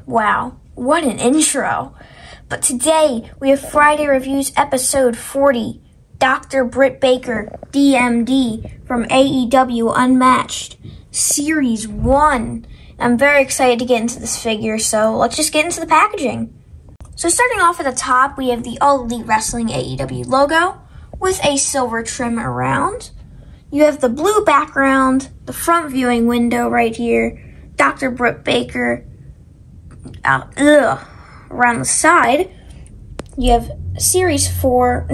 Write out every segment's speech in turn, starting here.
Wow, what an intro. But today, we have Friday Reviews episode 40, Dr. Britt Baker, DMD, from AEW Unmatched, Series 1. I'm very excited to get into this figure, so let's just get into the packaging. So starting off at the top, we have the All Elite Wrestling AEW logo with a silver trim around. You have the blue background, the front viewing window right here, Dr. Britt Baker around the side. You have Series 1,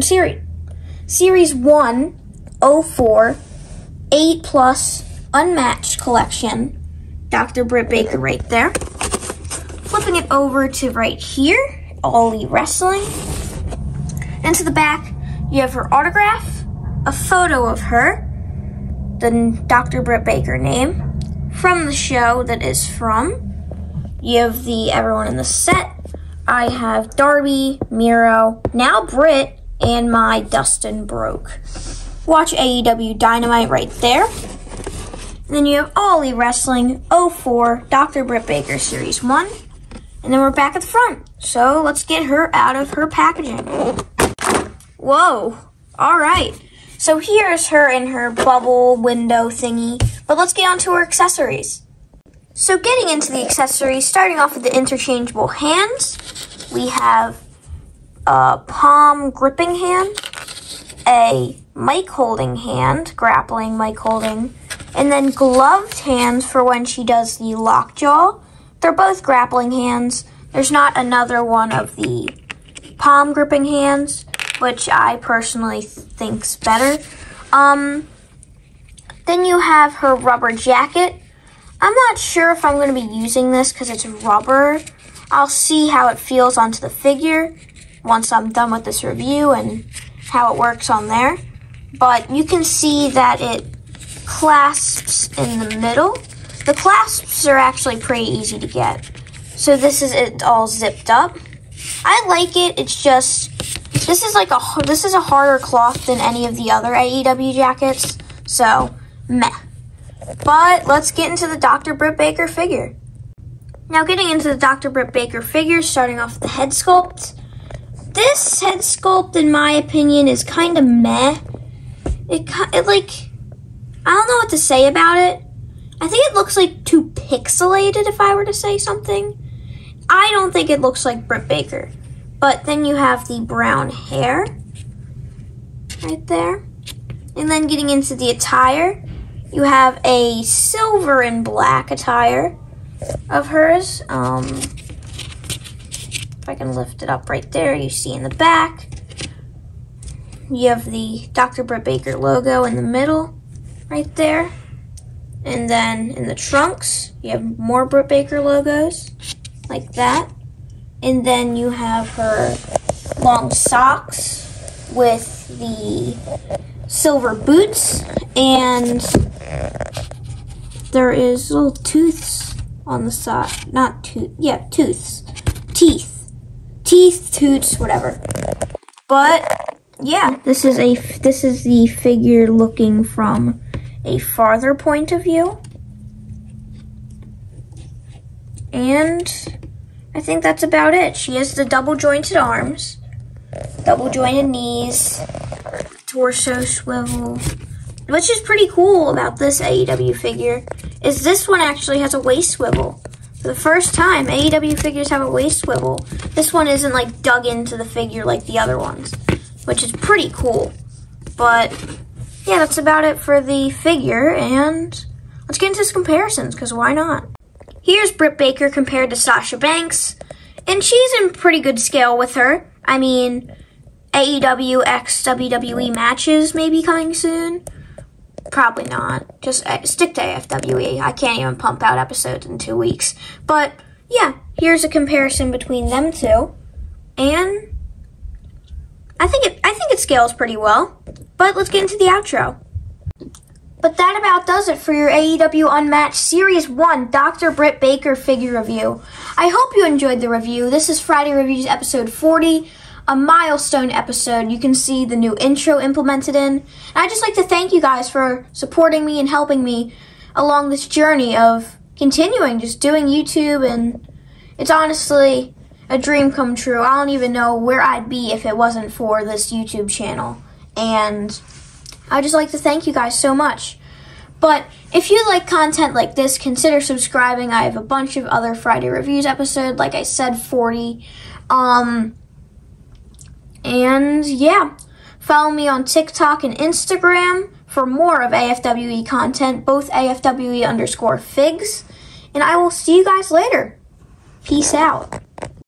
04, 8+ Unmatched Collection, Dr. Britt Baker right there. Flipping it over to right here, All Elite Wrestling. And to the back, you have her autograph, a photo of her, the Dr. Britt Baker name, from the show that is from. You have everyone in the set. I have Darby, Miro, now Britt, and my Dustin Broke. Watch AEW Dynamite right there. And then you have All Elite Wrestling 04, Dr. Britt Baker Series 1. And then we're back at the front. So let's get her out of her packaging. Whoa. All right. So here's her in her bubble window thingy. But let's get on to her accessories. So getting into the accessories, starting off with the interchangeable hands, we have a palm gripping hand, a mic holding hand, grappling mic holding, and then gloved hands for when she does the lockjaw. They're both grappling hands. There's not another one of the palm gripping hands, which I personally think's better. Then you have her rubber jacket. I'm not sure if I'm going to be using this because it's rubber. I'll see how it feels onto the figure once I'm done with this review and how it works on there. But you can see that it clasps in the middle. The clasps are actually pretty easy to get. So this is it all zipped up. I like it. It's just, this is a harder cloth than any of the other AEW jackets. So, meh. But let's get into the Dr. Britt Baker figure. Now getting into the Dr. Britt Baker figure, starting off with the head sculpt. This head sculpt, in my opinion, is kind of meh. I don't know what to say about it. I think it looks like too pixelated, if I were to say something. I don't think it looks like Britt Baker. But then you have the brown hair right there. And then getting into the attire, you have a silver and black attire of hers. If I can lift it up right there, you see in the back. You have the Dr. Britt Baker logo in the middle right there. And then in the trunks, you have more Britt Baker logos like that. And then you have her long socks with the silver boots, and there is little tooths on the side. Not tooth, yeah, tooths. Teeth, toots, whatever. But yeah, this is the figure looking from a farther point of view. And I think that's about it. She has the double jointed arms, double jointed knees, torso swivel. Which is pretty cool about this AEW figure is this one actually has a waist swivel. For the first time, AEW figures have a waist swivel. This one isn't like dug into the figure like the other ones, which is pretty cool. But yeah, that's about it for the figure, and let's get into some comparisons, because why not? Here's Britt Baker compared to Sasha Banks, and she's in pretty good scale with her. I mean, AEW x WWE matches may be coming soon. Probably not. Just stick to AFWE. I can't even pump out episodes in 2 weeks. But yeah, here's a comparison between them two, and I think it scales pretty well. But let's get into the outro. But that about does it for your AEW Unmatched Series 1 Dr. Britt Baker figure review. I hope you enjoyed the review. This is Friday Reviews episode 40. A milestone episode. You can see the new intro implemented in. And I'd just like to thank you guys for supporting me and helping me along this journey of continuing just doing YouTube and It's honestly a dream come true. I don't even know where I'd be if it wasn't for this YouTube channel. And I'd just like to thank you guys so much. But if you like content like this, consider subscribing. I have a bunch of other Friday Reviews episodes, like I said, 40. And yeah, follow me on TikTok and Instagram for more of AFWE content, both AFWE_figs. And I will see you guys later. Peace out.